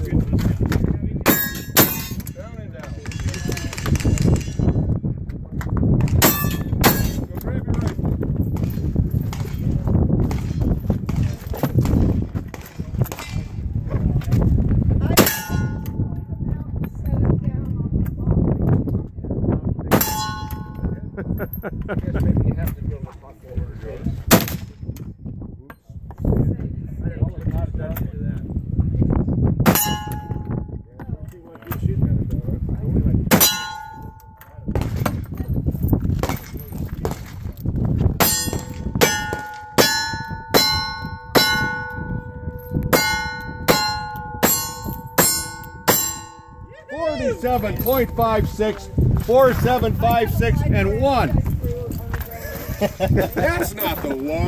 I guess maybe you have to go to the puck over it. .56, 4756, and 1. That's not the one.